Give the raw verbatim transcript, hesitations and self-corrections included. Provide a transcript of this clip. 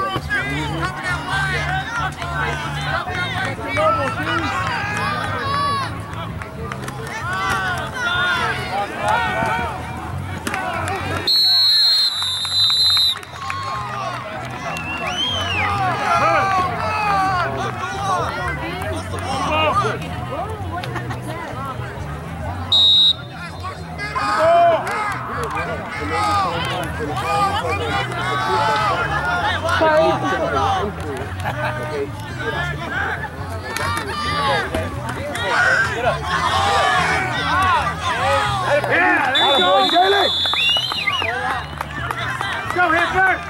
Yeah, there you go, Jalen. Go, hit first.